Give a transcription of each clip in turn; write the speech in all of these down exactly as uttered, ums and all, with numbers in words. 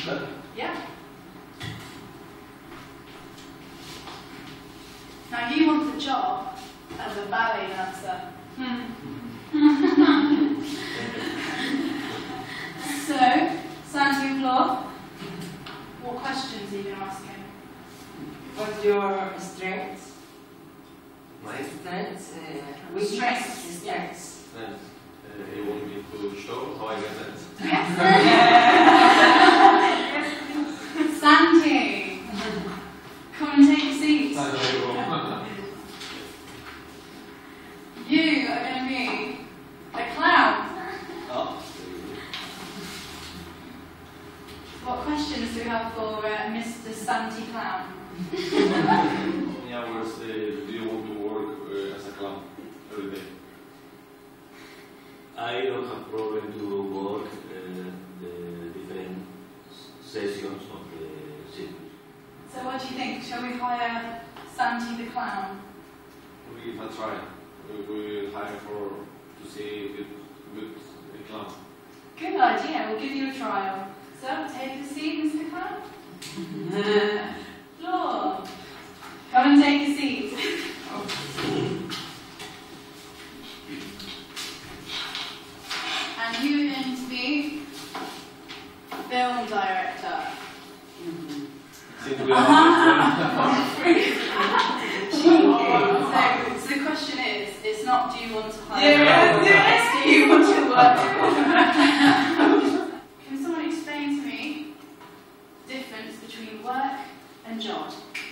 Yeah. Now you want the job as a ballet dancer. Hmm. So, Santi and Flo, what questions are you going to ask him? What's your strengths? My strengths? Uh, which Strengths. strengths? And uh, you want me to show how I get that? Yes. Santi, come and take a seat. You are going to be a clown. Oh. What questions do we have for uh, Mister Santi Clown? How many hours uh, do you want to work uh, as a clown every day? I don't have problem to work uh, the different sessions of the circus. So what do you think? Shall we hire Santi the Clown? We give a try. We will hire for to see good, good uh, clown. Good idea, we'll give you a trial. So, take a seat, Mister Clown. Flo, come and take a seat. And you're going to be film director. Seems to be a lot so, so the question is, it's not do you want to hire Yes, yes, do you want to work? Can someone explain to me the difference between work and job?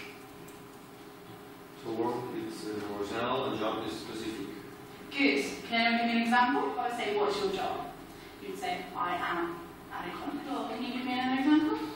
So work is uh, horizontal and job is specific. Good. Can anyone give me an example? I would say, what's your job? You'd say, I am an icon. Can you give me another example?